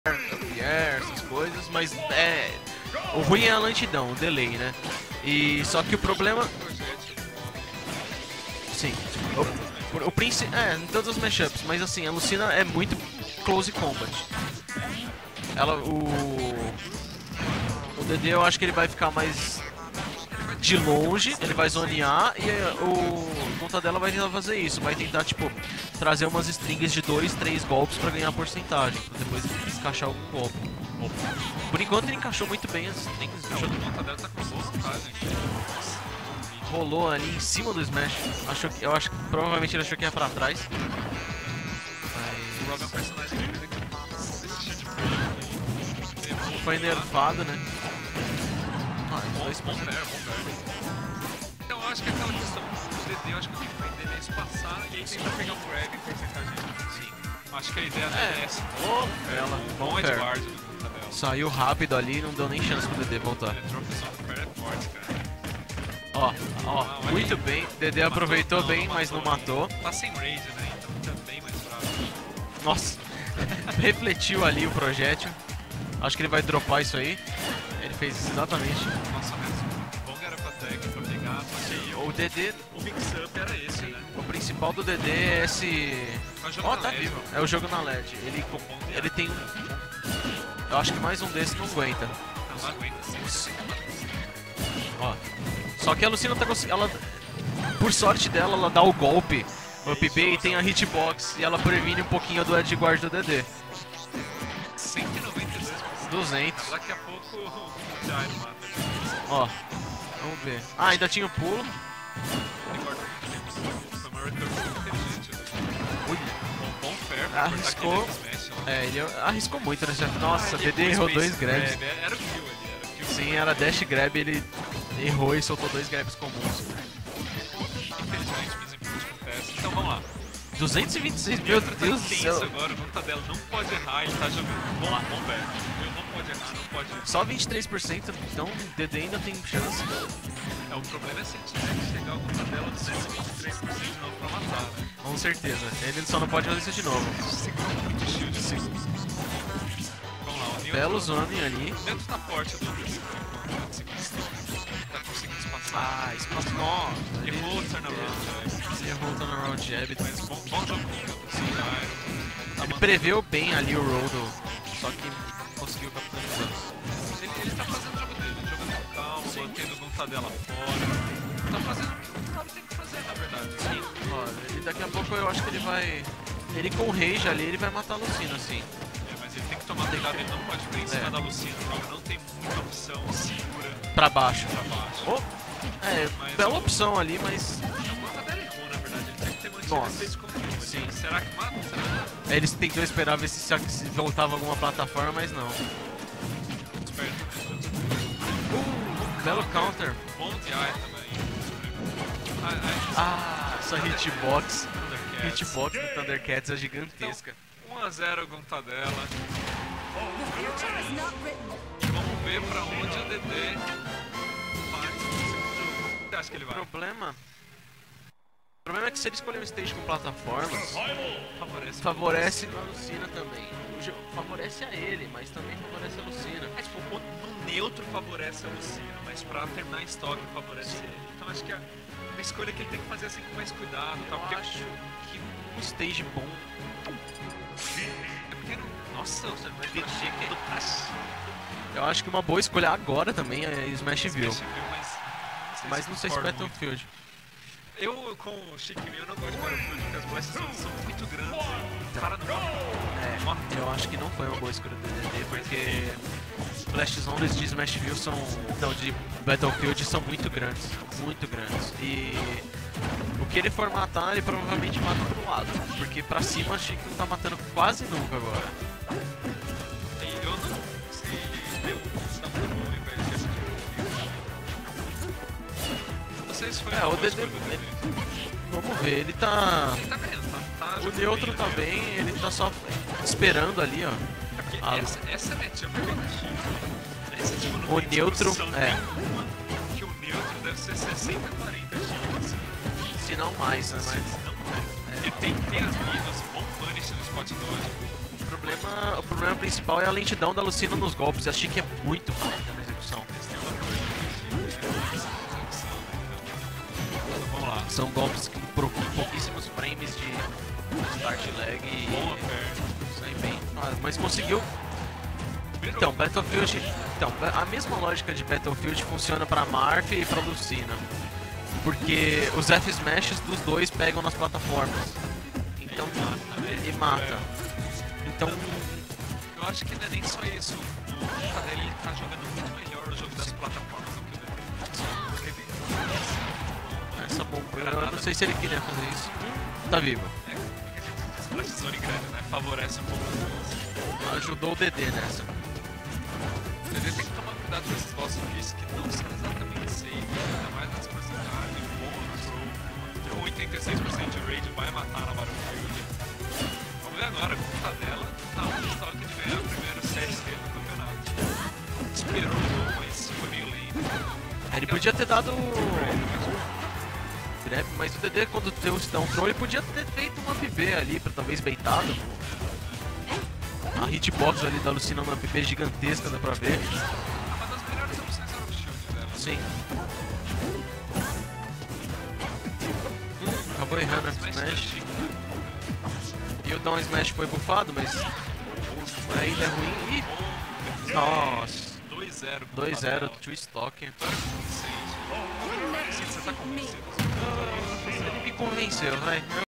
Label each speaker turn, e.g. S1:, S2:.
S1: essas coisas, mas o ruim é a lentidão, o delay, né? E só que o problema... Sim, o Prince, em todos os mashups, mas assim, a Lucina é muito close combat. O DD eu acho que ele vai ficar mais de longe, ele vai zonear e o conta dela vai tentar fazer isso, vai tentar tipo trazer umas strings de 2, 3 golpes pra ganhar porcentagem, pra depois encaixar algum golpe. Por enquanto ele encaixou muito bem as strings.
S2: O conta dela tá com boa vantagem.
S1: Rolou ali em cima do Smash. Eu acho que provavelmente ele achou que ia pra trás.
S2: O Rob é um personagem que
S1: foi nerfado, né?
S2: Bom fair. Então eu acho que aquela questão do DD, eu acho que o que vai entender é espaçar e aí tentar pegar um grab em porcentagem. Sim. Acho que a ideia é essa.
S1: Bom
S2: Edward do conta dela.
S1: Saiu rápido ali, não deu nem chance pro DD voltar.
S2: Trocação do fair é forte, cara.
S1: Ó, muito bem. DD aproveitou bem, mas não matou.
S2: Tá sem rage, né? Então tá bem mais fraco.
S1: Nossa, refletiu ali o projétil. Acho que ele vai dropar isso aí. Ele fez exatamente.
S2: Nossa, mesmo. Bom era pra tag pra pegar,
S1: sim, o DD.
S2: O mix-up era esse, né?
S1: O principal do DD é esse.
S2: Ó,
S1: tá vivo. É o jogo na LED. Ele tem eu acho que mais um desses não aguenta.
S2: Não aguenta, sim.
S1: Ó. Só que a Lucina tá conseguindo. Por sorte dela, ela dá o golpe up B e tem a hitbox e ela previne um pouquinho do edge guard do DD.
S2: 192%.
S1: 200.
S2: Daqui a pouco o Jairo mata.
S1: Ó, vamos ver. Ainda tinha o pulo.
S2: Bom fair.
S1: Arriscou. Ele arriscou muito nesse F. Nossa, DD errou 2 grabs.
S2: Era o kill ali, era o kill.
S1: Sim, era dash grab, ele errou e soltou 2 grabs comuns.
S2: Infelizmente, meus impulsos acontecem. Então vamos lá.
S1: 226, meu Deus do céu.
S2: Agora o conta dela não pode errar, ele tá jogando. Vamos lá, vamos ver. Eu não pode errar, não pode errar.
S1: Só 23%, então o DD ainda tem chance.
S2: O problema é se ele tiver que chegar ao conta dela 223% de novo pra matar, né?
S1: Com certeza, ele só não pode fazer isso de novo.
S2: Segura muito shield, sim. Vamos lá, o Neutro.
S1: Belo zoning ali.
S2: O Neutro tá forte do tá conseguindo espaçar.
S1: Espaço. Nossa,
S2: errou o turnaround.
S1: Errou o turnaround jab.
S2: Mas bom jogo. Sim,
S1: ele preveu bem ali o roll só que conseguiu capitalizar.
S2: Ele tá fazendo o jogo dele, jogando calmo, mantendo o conta dela fora. Tá fazendo o que ele tem que fazer, na verdade.
S1: Sim. Olha, e daqui a pouco eu acho que ele vai... Ele com o rage ali, ele vai matar a Lucina, sim.
S2: Mas ele tem que tomar cuidado, ele não pode ficar em cima da Lucina. O jogo não tem muita opção segura.
S1: Pra baixo.
S2: Mas
S1: bela opção ali, mas...
S2: A conta dela errou, na verdade. Ele tem que ter mantido esse controle.
S1: Sim.
S2: Será que mata?
S1: Eles tentou esperar ver se voltava alguma plataforma, mas não. Belo counter.
S2: Bom DI também.
S1: Essa hitbox. Hitbox do Thundercats é gigantesca.
S2: Então, 1-0 Gonta dela. Vamos ver pra onde o DD vai no segundo jogo. Você acha que ele vai?
S1: O problema é que se ele escolher um stage com plataformas, favorece a Lucina também. Favorece a ele, mas também favorece a Lucina.
S2: No neutro favorece a Lucina, mas pra terminar em estoque favorece ele. Então acho que a escolha que ele tem que fazer assim com mais cuidado.
S1: Eu acho que um stage bom.
S2: É porque nossa, você vai ver que
S1: eu acho que uma boa escolha agora também é Smashville. Mas não sei se Battlefield.
S2: Eu, com o Chiquinho, eu não gosto de Battlefield porque as blasts são muito grandes. Para no
S1: eu acho que não foi uma boa escolha do DD, porque Blast Zones de Smashville são... Não, de Battlefield são muito grandes. Muito grandes. E o que ele for matar, ele provavelmente mata pro lado. Porque pra cima, acho que não tá matando quase nunca agora.
S2: Eu não sei... Tá muito bom, velho. Não sei se foi
S1: o DD. Vamos ver, ele tá...
S2: Ele tá ganhando, tá
S1: o neutro tá bem, ele tá só esperando ali, ó.
S2: Essa matchup é tipo
S1: o neutro,
S2: que o neutro deve ser 60-40 chance.
S1: Se não mais, né?
S2: Ele tem as minas, bom punish no spot dodge.
S1: O problema problema principal é a lentidão da Lucina nos golpes. Eu achei que é muito rápida na execução.
S2: Vamos lá.
S1: São golpes que por pouquíssimos frames de start lag e sai bem. Mas conseguiu. Então, Battlefield. Então, a mesma lógica de Battlefield funciona pra Marth e pra Lucina. Porque os F-Smashes dos dois pegam nas plataformas. Então, ele mata. Então,
S2: eu acho que não é nem só isso. O Cadeli ele tá jogando muito melhor o jogo das plataformas do que o DD.
S1: essa bomba, eu não sei se ele queria fazer isso. Tá vivo.
S2: A tesoura grande, né? Favorece um pouco.
S1: Ajudou o DD nessa.
S2: O DD tem que tomar cuidado com esses boss difíceis que não são exatamente safe, ainda mais nas porcentagens. Com 86% de raid vai matar na Battlefield. Vamos ver agora, com a dela, tá um estoque de ganhar o primeiro set dele no campeonato. Esperou o jogo, mas foi meio lento.
S1: Ele podia ter dado grab, mas o DD quando deu o stun throw, ele podia ter feito uma PB ali, pra talvez beitado. A hitbox ali da Lucina, uma PB gigantesca, dá pra ver.
S2: Uma das melhores opções era o shield dela.
S1: Sim. Acabou errando a Smash. E o Down Smash foi bufado, mas ainda é ruim. Ih! Nossa! 2-0, 2 stock.
S2: Você tá convencido?
S1: Ele me convenceu, vai.